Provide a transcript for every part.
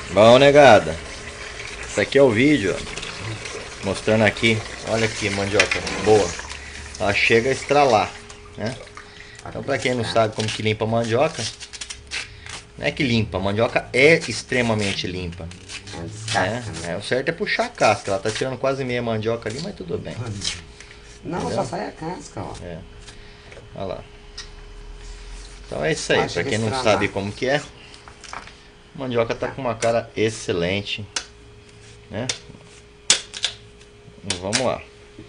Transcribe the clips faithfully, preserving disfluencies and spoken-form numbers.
Bom, negada, isso aqui é o vídeo, ó, mostrando aqui. Olha aqui, mandioca boa. Ela chega a estralar, né? Então, pra quem não sabe como que limpa a mandioca, não é que limpa, a mandioca é extremamente limpa. É, é, o certo é puxar a casca. Ela tá tirando quase meia mandioca ali, mas tudo bem. Não, entendeu? Só sai a casca, ó. É. Olha lá. Então é isso aí, pra quem não sabe como que é, a mandioca tá com uma cara excelente, né? Vamos lá.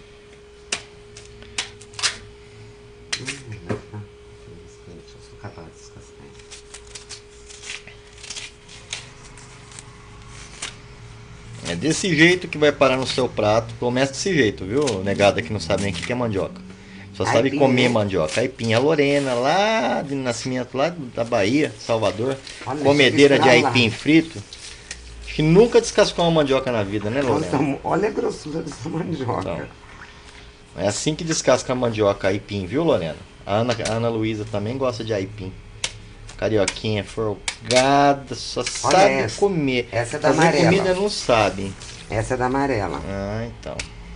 É desse jeito que vai parar no seu prato. Começa desse jeito, viu? Negada que não sabe nem o que é mandioca. Só sabe aipim, comer, né? Mandioca. Aipim, a Lorena, lá de nascimento, lá da Bahia, Salvador. Olha, comedeira de aipim lá. Frito. Acho que nunca descascou uma mandioca na vida, né, Lorena? Então, olha a grossura dessa mandioca. Então, é assim que descasca a mandioca, aipim, viu, Lorena? A Ana, a Ana Luísa também gosta de aipim. Carioquinha, folgada, só olha sabe essa. comer. Essa é da fazer amarela. Comida não sabe. Essa é da amarela. Ah, então.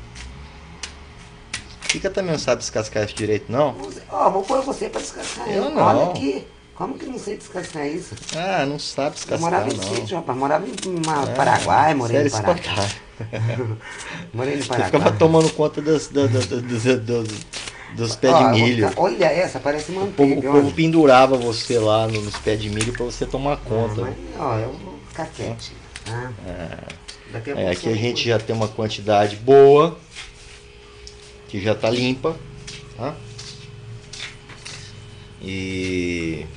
Fica também não sabe descascar isso direito, não? Ó, oh, vou pôr você pra descascar. Eu não. Olha aqui. Como que não sei descascar isso? Ah, não sabe descascar, não. Eu morava em não. sítio, rapaz. Morava em é, Paraguai, morei no Paraguai. Morei no Paraguai. Você ficava tomando conta dos, dos, dos, dos, dos pés oh, de milho. Ficar... Olha essa, parece manteiga. O povo, o povo pendurava você lá no, nos pés de milho pra você tomar conta. Ah, mas, ó, eu vou ficar quietinho. Tá? É. Daqui a é, aqui a gente já tem uma quantidade boa, que já tá limpa, tá? E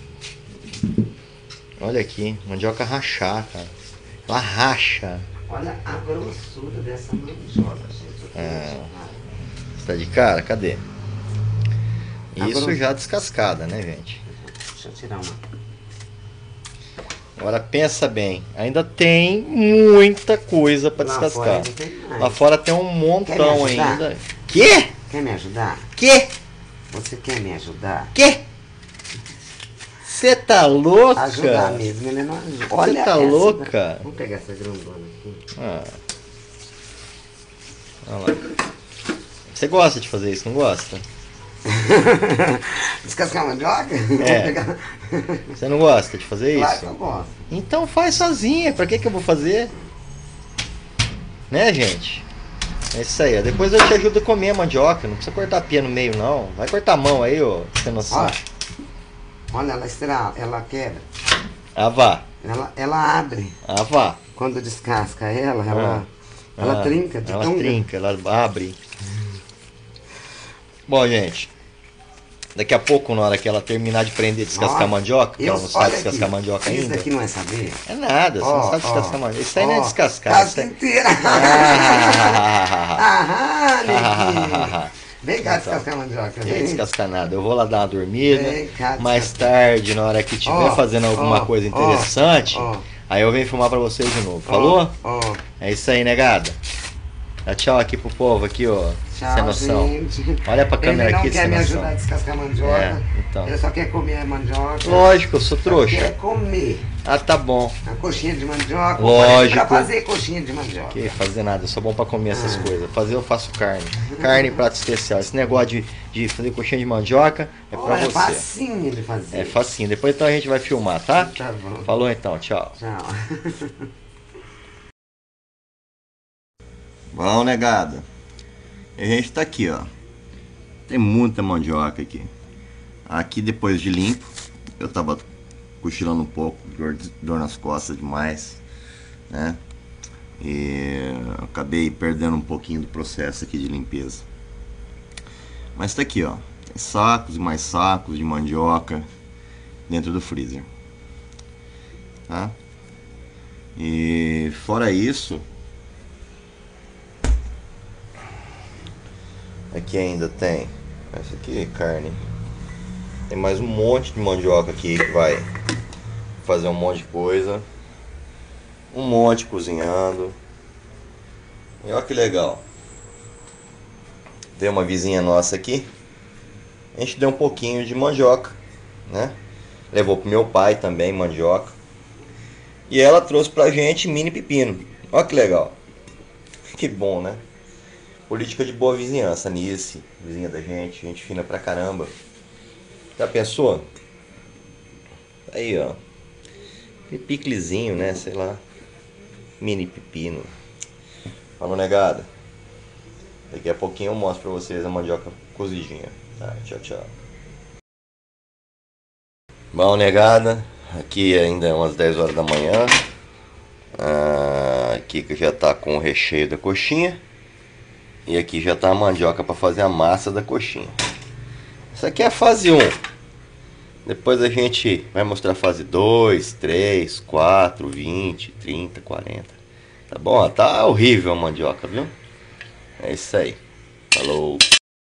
olha aqui, mandioca rachar, cara. Ela racha. Olha a grossura dessa mandioca, gente. É. Você tá de cara? Cadê? Isso já descascada, né, gente? Deixa eu tirar uma. Agora pensa bem, ainda tem muita coisa para descascar. Fora Lá fora tem um montão ainda. Que? Quer me ajudar? Que? Você quer me ajudar? Que? Você tá louca? Ajudar mesmo, ele não ajuda. Olha, você tá louca? Da... Vamos pegar essa grandona aqui. Ah. Olha lá. Você gosta de fazer isso, não gosta? Descascar mandioca? É. Pegar... Você não gosta de fazer claro isso? Que eu gosto. Então faz sozinha, pra que que eu vou fazer? Né, gente? É isso aí, depois eu te ajudo a comer a mandioca, não precisa cortar a pia no meio não. Vai cortar a mão aí, ó, sem noção. Olha, olha ela estrala, ela quebra. Ah, vá. Ela, ela abre. Ah, vá. Quando descasca ela, ela, ah. ela ah. trinca. De ela tão... trinca, ela abre. Bom, gente, daqui a pouco, na hora que ela terminar de prender descascar a mandioca, que ela não sabe descascar a mandioca ainda. Isso daqui não é saber? É nada, você oh, não sabe descascar a mandioca. Isso aí oh, não é descascar. Casca inteira. Ah, vem cá descascar a mandioca. Não descascar nada. Eu vou lá dar uma dormida. Mais tarde, na hora que estiver oh, fazendo alguma oh, coisa interessante, oh, oh. aí eu venho filmar pra vocês de novo. Falou? Oh, oh. É isso aí, negada. Dá tchau aqui pro povo, aqui, ó. Tchau, sem noção. Gente. Olha pra câmera aqui, sem noção. Ele não quer me ajudar a descascar a mandioca. É, então. Ele só quer comer a mandioca. Lógico, eu sou trouxa. Só quer comer. Ah, tá bom. A coxinha de mandioca. Lógico. Pra fazer coxinha de mandioca. Que fazer nada, eu sou bom pra comer essas ah. coisas. Fazer eu faço carne. Carne e prato especial. Esse negócio de, de fazer coxinha de mandioca é pra Olha, você. É facinho de fazer. É facinho. Depois então a gente vai filmar, tá? Tá bom. Falou então, tchau. Tchau. Bom, negada. A gente tá aqui, ó. Tem muita mandioca aqui. Aqui depois de limpo, eu tava cochilando um pouco, dor, dor nas costas demais, né? E acabei perdendo um pouquinho do processo aqui de limpeza. Mas tá aqui, ó. Tem sacos e mais sacos de mandioca dentro do freezer, tá? E fora isso, aqui ainda tem, essa aqui é carne. Tem mais um monte de mandioca aqui que vai fazer um monte de coisa. Um monte cozinhando. E olha que legal. Tem uma vizinha nossa aqui. A gente deu um pouquinho de mandioca, né? Levou pro meu pai também mandioca. E ela trouxe pra gente mini pepino. Olha que legal. Que bom, né? Política de boa vizinhança, Nice, vizinha da gente, gente fina pra caramba. Já pensou? Aí, ó. Que piclezinho, né? Sei lá. Mini pepino. Falou, negada. Daqui a pouquinho eu mostro pra vocês a mandioca cozidinha. Tá, tchau, tchau. Bom, negada. Aqui ainda é umas dez horas da manhã. Ah, aqui que já tá com o recheio da coxinha. E aqui já tá a mandioca para fazer a massa da coxinha. Isso aqui é a fase um. Depois a gente vai mostrar a fase dois, três, quatro, vinte, trinta, quarenta. Tá bom? Ó, tá horrível a mandioca, viu? É isso aí. Falou.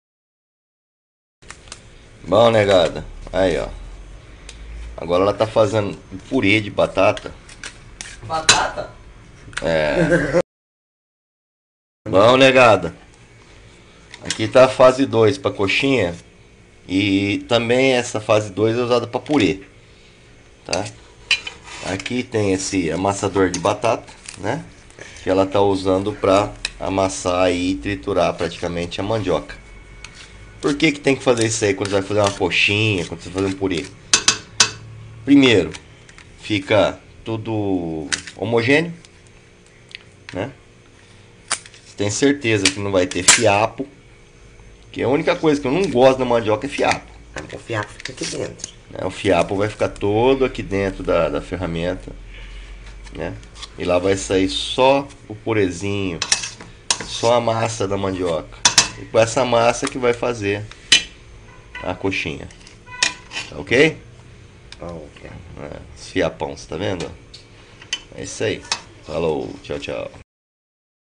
Bom, negada. Aí, ó. Agora ela tá fazendo um purê de batata. Batata? É. Bom, negada. Aqui tá a fase dois para coxinha. E também essa fase dois é usada para purê. Tá? Aqui tem esse amassador de batata, né? Que ela tá usando para amassar e triturar praticamente a mandioca. Por que que tem que fazer isso aí quando você vai fazer uma coxinha, quando você vai fazer um purê? Primeiro, fica tudo homogêneo, né? Você tem certeza que não vai ter fiapo. Que a única coisa que eu não gosto da mandioca é fiapo. O fiapo fica aqui dentro. O fiapo vai ficar todo aqui dentro da, da ferramenta, né? E lá vai sair só o purezinho, só a massa da mandioca. E com essa massa que vai fazer a coxinha. Tá ok? Ok. É, os fiapão, você tá vendo? É isso aí. Falou, tchau, tchau.